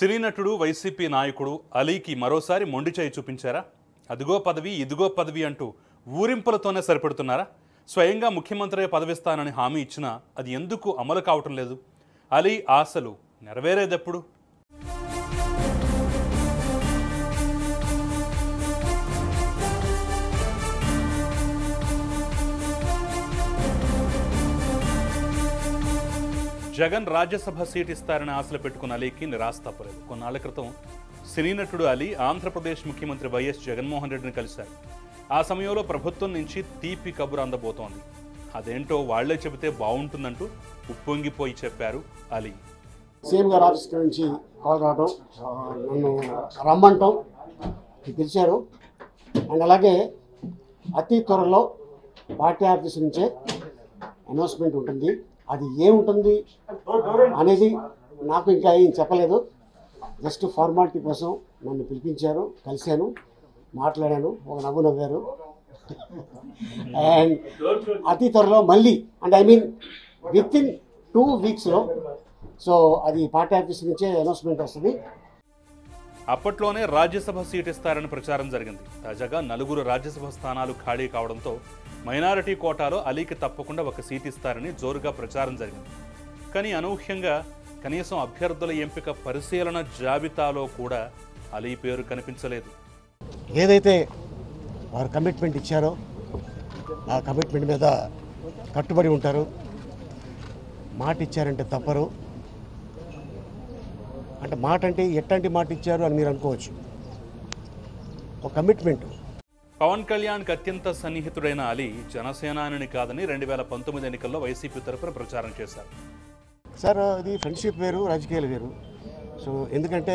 సినీ నటుడు వైసీపీ నాయకుడు అలీకి మరోసారి మొండి చేయి చూపించారా? అదిగో పదవి ఇదిగో పదవి అంటూ ఊరింపులతోనే సరిపెడుతున్నారా? స్వయంగా ముఖ్యమంత్రి పదవిస్తానని హామీ ఇచ్చినా అది ఎందుకు అమలు కావటం లేదు? అలీ ఆశలు నెరవేరేదెప్పుడు? జగన్ రాజ్యసభ సీట్ ఇస్తారని ఆశలు పెట్టుకున్న అలీకి నిరాశ తప్పలేదు. కొన్నాళ్ల క్రితం సినీ నటుడు అలీ ఆంధ్రప్రదేశ్ ముఖ్యమంత్రి వైఎస్ జగన్మోహన్ రెడ్డిని కలిశారు. ఆ సమయంలో ప్రభుత్వం నుంచి తీపి కబురు అందబోతోంది. అదేంటో వాళ్లే చెబితే బాగుంటుందంటూ ఉప్పొంగిపోయి చెప్పారు అలీ. సీఎం గారు ఆఫీస్ నుంచి కాల్ రావడం, నన్ను రమ్మంటాం పిలిచారు. అండ్ అలాగే అతి త్వరలో పార్టీ ఆఫీస్ నుంచే అనౌన్స్మెంట్ ఉంటుంది. అది ఏముంటుంది అనేది నాకు ఇంకా ఏం చెప్పలేదు. జస్ట్ ఫార్మాలిటీ కోసం నన్ను పిలిపించారు, కలిశాను, మాట్లాడాను, ఒక నవ్వు నవ్వారు. అండ్ అతి త్వరలో మళ్ళీ అంటే విత్ ఇన్ 2 వీక్స్లో సో అది పార్టీ ఆఫీస్ నుంచే అనౌన్స్మెంట్ వస్తుంది. అప్పట్లోనే రాజ్యసభ సీట్ ఇస్తారని ప్రచారం జరిగింది. తాజాగా 4 రాజ్యసభ స్థానాలు ఖాళీ కావడంతో మైనారిటీ కోటాలో అలీకి తప్పకుండా ఒక సీట్ ఇస్తారని జోరుగా ప్రచారం జరిగింది. కానీ అనూహ్యంగా కనీసం అభ్యర్థుల ఎంపిక పరిశీలన జాబితాలో కూడా అలీ పేరు కనిపించలేదు. ఏదైతే వారు కమిట్మెంట్ ఇచ్చారో ఆ కమిట్మెంట్ మీద కట్టుబడి ఉంటారు. మాట ఇచ్చారంటే తప్పరు. అంటే మాట అంటే ఎట్లాంటి మాట ఇచ్చారు అని మీరు అనుకోవచ్చు. ఒక కమిట్మెంట్. పవన్ కళ్యాణ్కి అత్యంత సన్నిహితుడైన అలీ జనసేనాని కాదని 2019 ఎన్నికల్లో వైసీపీ తరఫున ప్రచారం చేశారు. సార్ ఇది ఫ్రెండ్షిప్ వేరు, రాజకీయాలు వేరు. సో ఎందుకంటే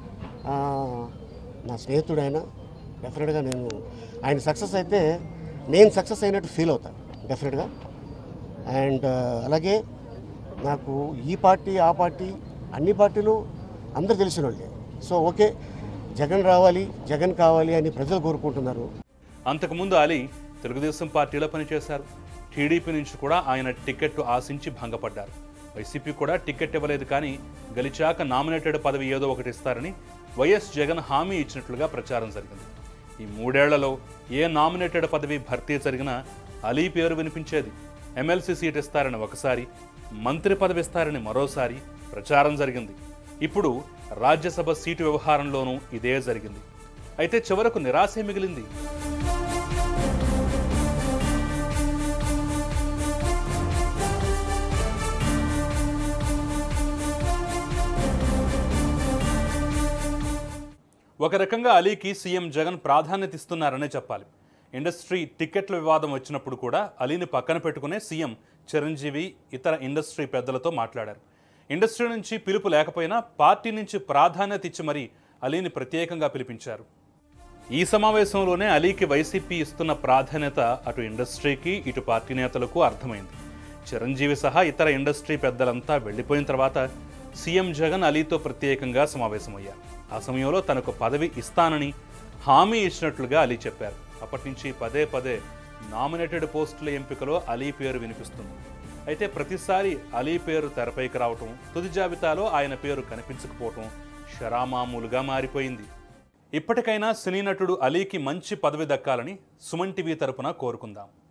నా స్నేహితుడు ఆయన. డెఫినెట్గా ఆయన సక్సెస్ అయితే నేను సక్సెస్ అయినట్టు ఫీల్ అవుతాను డెఫినెట్గా. అండ్ అలాగే నాకు ఈ పార్టీ ఆ పార్టీ అన్ని పార్టీలు అందరూ తెలిసిన వాళ్ళే. సో ఓకే, జగన్ రావాలి, జగన్ కావాలి అని ప్రజలు కోరుకుంటున్నారు. అంతకుముందు అలీ తెలుగుదేశం పార్టీలో పనిచేశారు. టీడీపీ నుంచి కూడా ఆయన టికెట్ ఆశించి భంగపడ్డారు. వైసీపీ కూడా టికెట్ ఇవ్వలేదు. కానీ గెలిచాక నామినేటెడ్ పదవి ఏదో ఒకటి ఇస్తారని వైఎస్ జగన్ హామీ ఇచ్చినట్లుగా ప్రచారం జరిగింది. ఈ 3 ఏళ్లలో ఏ నామినేటెడ్ పదవి భర్తీ జరిగినా అలీ పేరు వినిపించేది. ఎమ్మెల్సీ సీట్ ఇస్తారని ఒకసారి, మంత్రి పదవి ఇస్తారని మరోసారి ప్రచారం జరిగింది. ఇప్పుడు రాజ్యసభ సీటు వ్యవహారంలోనూ ఇదే జరిగింది. అయితే చివరకు నిరాశే మిగిలింది. ఒక రకంగా అలీకి సీఎం జగన్ ప్రాధాన్యత ఇస్తున్నారనే చెప్పాలి. ఇండస్ట్రీ టికెట్ల వివాదం వచ్చినప్పుడు కూడా అలీని పక్కన పెట్టుకునే సీఎం చిరంజీవి ఇతర ఇండస్ట్రీ పెద్దలతో మాట్లాడారు. ఇండస్ట్రీ నుంచి పిలుపు లేకపోయినా పార్టీ నుంచి ప్రాధాన్యత ఇచ్చి మరీ అలీని ప్రత్యేకంగా పిలిపించారు. ఈ సమావేశంలోనే అలీకి వైసీపీ ఇస్తున్న ప్రాధాన్యత అటు ఇండస్ట్రీకి ఇటు పార్టీ నేతలకు అర్థమైంది. చిరంజీవి సహా ఇతర ఇండస్ట్రీ పెద్దలంతా వెళ్లిపోయిన తర్వాత సీఎం జగన్ అలీతో ప్రత్యేకంగా సమావేశమయ్యారు. ఆ సమయంలో తనకు పదవి ఇస్తానని హామీ ఇచ్చినట్లుగా అలీ చెప్పారు. అప్పటి నుంచి పదే పదే నామినేటెడ్ పోస్టుల ఎంపికలో అలీ పేరు వినిపిస్తుంది. అయితే ప్రతిసారి అలీ పేరు తెరపైకి రావటం, తుది జాబితాలో ఆయన పేరు కనిపించకపోవటం షరామామూలుగా మారిపోయింది. ఇప్పటికైనా సినీ నటుడు అలీకి మంచి పదవి దక్కాలని సుమన్ టీవీ తరపున కోరుకుందాం.